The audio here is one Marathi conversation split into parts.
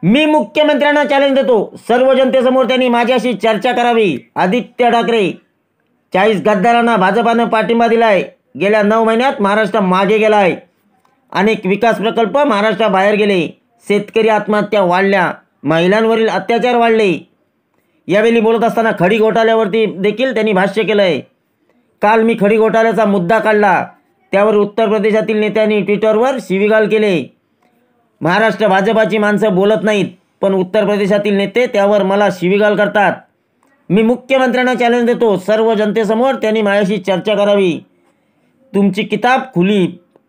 मी मुख्यमंत्र्यांना चॅलेंज देतो, सर्व जनतेसमोर त्यांनी माझ्याशी चर्चा करावी. आदित्य ठाकरे. 40 गद्दारांना भाजपानं पाठिंबा दिलाय. गेल्या 9 महिन्यात महाराष्ट्र मागे गेला आहे. अनेक विकास प्रकल्प महाराष्ट्राबाहेर गेले. शेतकरी आत्महत्या वाढल्या. महिलांवरील अत्याचार वाढले. यावेळी बोलत असताना खडी घोटाळ्यावरती देखील त्यांनी भाष्य केलं आहे. काल मी खडी घोटाळ्याचा मुद्दा काढला, त्यावर उत्तर प्रदेशातील नेत्यांनी ट्विटरवर शिवीगाळ केले. महाराष्ट्र भाजपाची माणसं बोलत नाहीत, पण उत्तर प्रदेशातील नेते त्यावर मला शिवीगाळ करतात. मी मुख्यमंत्र्यांना चॅलेंज देतो, सर्व जनतेसमोर त्यांनी माझ्याशी चर्चा करावी. तुमची किताब खुली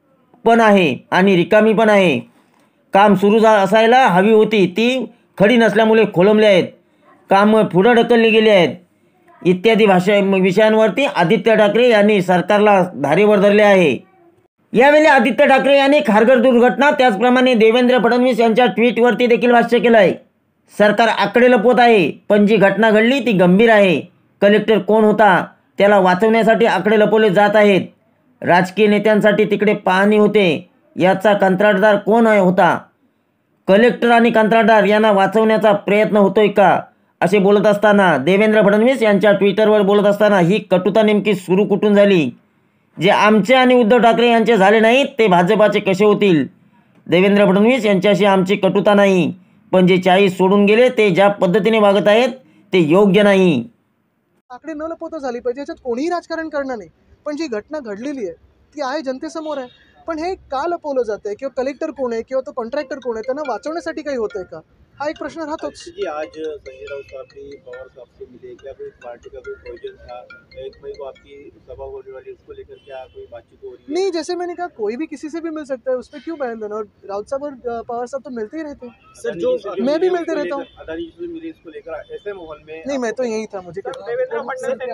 पण आहे आणि रिकामी पण आहे. काम सुरू असायला हवी होती, ती खडी नसल्यामुळे खोळंबले आहेत. कामं पुढं ढकलली गेली आहेत. इत्यादी विषयांवरती आदित्य ठाकरे यांनी सरकारला धारेवर धरले आहे. यावेळी आदित्य ठाकरे यांनी खारघर दुर्घटना, त्याचप्रमाणे देवेंद्र फडणवीस यांच्या ट्विटवरती देखील भाष्य केलं आहे. सरकार आकडे लपवत आहे, पण जी घटना घडली ती गंभीर आहे. कलेक्टर कोण होता, त्याला वाचवण्यासाठी आकडे लपवले जात आहेत. राजकीय नेत्यांसाठी तिकडे पाहणी होते, याचा कंत्राटदार कोण होता? कलेक्टर आणि कंत्राटदार यांना वाचवण्याचा प्रयत्न होतोय का, असे बोलत असताना देवेंद्र फडणवीस यांच्या ट्विटरवर बोलत असताना ही कटुता नेमकी सुरू कुठून झाली? जे आमचे आणि उद्धव ठाकरे यांचे झाले नाहीत ते भाजपाचे कसे होतील? देवेंद्र फडणवीस यांच्याशी आमची कटुता नाही, पण जे 40 सोडून गेले ते ज्या पद्धतीने वागत आहेत ते योग्य नाही. आकडे न लपवता झाली पाहिजे, याच्यात कोणीही राजकारण करणार नाही. पण जी घटना घडलेली आहे ती आहे जनतेसमोर आहे. पण हे का लपवलं जात आहे, किंवा कलेक्टर कोण आहे किंवा तो कॉन्ट्रॅक्टर कोण आहे, त्यांना वाचवण्यासाठी काही होत आहे का, हा एक प्रश्न राहतोच. जी आज संजय राउत साहब ने पवार साहब से मिले, क्या कोई पार्टी का कोई प्रोविजन था? 1 मई को आपकी सभा होने वाली, उसको लेकर क्या कोई बातचीत हो रही है? नहीं, जैसे मैंने कहा कोई भी किसी से भी मिल सकता है, उस पर क्यों बयान देना। और राउत साहब और पवार साहब तो मिलते ही रहते हैं सर, जो मैं भी मिलते रहता हूँ। अदानी जी से मिले, इसको लेकर ऐसे माहौल में नहीं, मैं तो यही था, मुझे देवेंद्र फडणवीस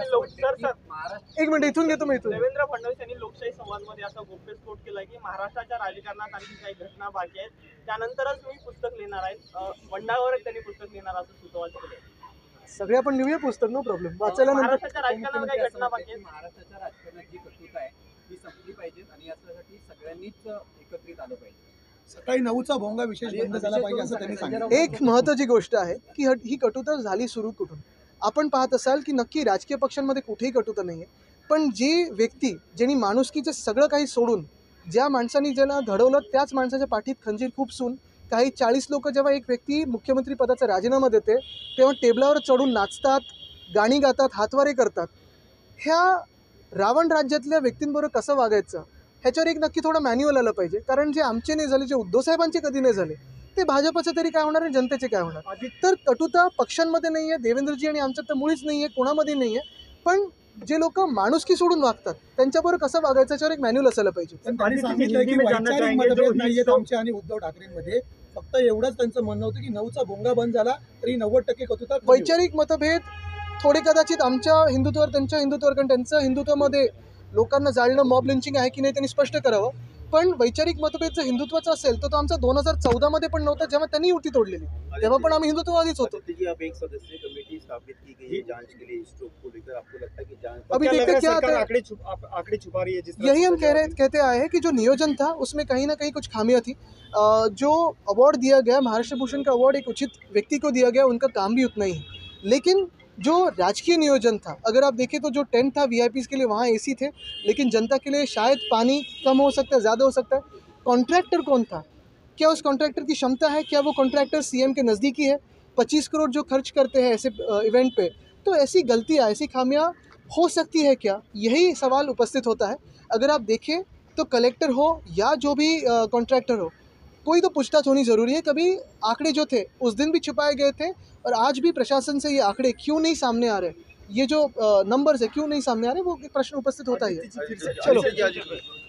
यांनी एक मिनिट इथून घेतो मी इथून. देवेंद्र फडणवीस यांनी लोकशाही संवादमध्ये असा गोप्यस्फोट केला की महाराष्ट्राच्या राजकारणात आणखी काही घटना बाकी आहेत, त्यानंतरच मी पुस्तक लिहिणार आहे. बंडावरच त्यांनी पुस्तक लिहिणार असं सुतोवाच केलं. सगळे आपण लिहूया पुस्तक, नो प्रॉब्लेम. वाचायला नंतर महाराष्ट्राच्या राजकारणात काही घटना बाकी आहेत. महाराष्ट्राच्या राजकारणात जी कटुता आहे ती संपली पाहिजे आणि यासाठी सगळ्यांनीच एकत्रित आलं पाहिजे. सकाळी 9चा भोंगा विशेष बंद झाला पाहिजे असं त्यांनी सांगितलं. एक महत्त्वाची गोष्ट आहे की ही कटुता झाली सुरू कुठून. आपण पाहत असाल की नक्की राजकीय पक्षांमध्ये कुठेही कटुता नाही आहे, पण जी व्यक्ती ज्यांनी माणुसकीचं सगळं काही सोडून, ज्या माणसांनी ज्याला घडवलं त्याच माणसाच्या पाठीत खंजीर खूपसून काही 40 लोक जेव्हा एक व्यक्ती मुख्यमंत्री पदाचा राजीनामा देते तेव्हा टेबलावर चढून नाचतात, गाणी गातात, हातवारे करतात. ह्या रावण राज्यातल्या व्यक्तींबरोबर कसं वागायचं ह्याच्यावर एक नक्की थोडं मॅन्युअल आलं पाहिजे. कारण जे आमचे नाही झाले, जे उद्धव साहेबांचे कधी नाही झाले, ते भाजपचे तरी काय होणार आणि जनतेचे काय होणार. तर कटुता पक्षांमध्ये नाही आहे, देवेंद्रजी आणि आमच्यात तर मुळीच नाही आहे, कोणामध्ये नाही आहे. पण जे लोक माणुसकी सोडून वागतात त्यांच्याबरोबर कसं वागायचं याच्यावर एक मॅन्युअल असायला पाहिजे. त्यांनी सांगितलं की वैचारिक मतभेद नाहीयेत आमचे आणि उद्धव ठाकरेंमध्ये, फक्त एवढंच त्यांचं म्हणणं होतं की 9चा भोंगा बंद झाला तरी 90% कटुता. वैचारिक मतभेद थोडे कदाचित आमच्या हिंदुत्वावर त्यांच्या हिंदुत्वावर, कारण त्यांचं हिंदुत्वामध्ये लोकांना जाळणं, मॉब लिंचिंग आहे की नाही त्यांनी स्पष्ट करावं. पण वैचारिक मतभेद जर हिंदुत्वाचा असेल तर तो आमचा 2014 मध्ये पण नव्हता, जेव्हा त्यांनी युती तोडलेली, तेव्हा पण आम्ही हिंदुत्ववादीच होतो. अब एक सदस्य कमेटी स्थापित की गई है जांच के लिए, स्ट्रोक को लेकर आपको लगता है कि जांच अभी देखते क्या आता है. आंकड़े छुपा रही है? जिस यही हम कहते आए हैं कि जो नियोजन था उसमें कहीं ना कहीं कुछ खामियां थी. जो अवार्ड दिया गया, महाराष्ट्र भूषण का अवार्ड एक उचित व्यक्ति को दिया गया, उनका काम भी उतना ही है. लेकिन जो राजकीय नियोजन था, अगर आप देखें तो जो टेंट था वीआईपीज़ के लिए वहाँ एसी थे, लेकिन जनता के लिए शायद पानी कम हो सकता है, ज़्यादा हो सकता है. कॉन्ट्रैक्टर कौन था, क्या उस कॉन्ट्रैक्टर की क्षमता है, क्या वो कॉन्ट्रैक्टर सीएम के नज़दीकी है? 25 करोड़ जो खर्च करते हैं ऐसे इवेंट पे, तो ऐसी गलतियाँ, ऐसी खामियाँ हो सकती है क्या, यही सवाल उपस्थित होता है. अगर आप देखें तो कलेक्टर हो या जो भी कॉन्ट्रैक्टर हो, कोई तो पूछताछ होनी ज़रूरी है. कभी आंकड़े जो थे उस दिन भी छुपाए गए थे और आज भी प्रशासन से ये आंकड़े क्यों नहीं सामने आ रहे, ये जो नंबर्स है क्यों नहीं सामने आ रहे, वो एक प्रश्न उपस्थित होता ही है. चलो.